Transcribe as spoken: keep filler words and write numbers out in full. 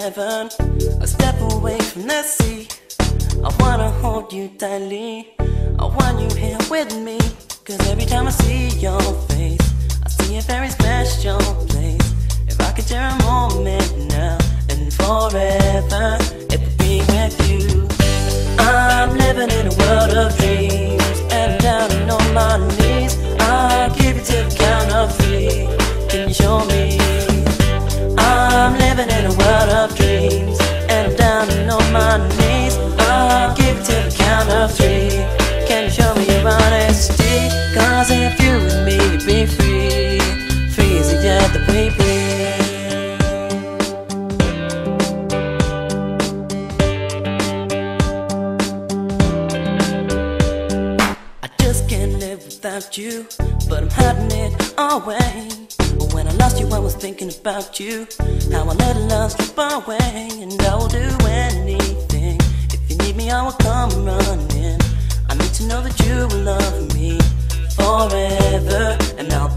heaven, a step away from the sea. I wanna hold you tightly, I want you here with me. Cause every time I see your face, I see a very special place. If I could share a moment now and forever, it would be with you. I'm living in a world of dreams, and down on my knees, I'll give you to the count of three. Can you show me? I'm living in a world of dreams, and I'm down on my knees, I'll give you to the count of three. Can you show me your honesty? Cause if you with me, you'd be free, free as the air that we breathe. I just can't live without you, but I'm hiding it away. When I lost you, I was thinking about you, how I let love slip away. And I will do anything, if you need me I will come running. I need to know that you will love me forever, and I'll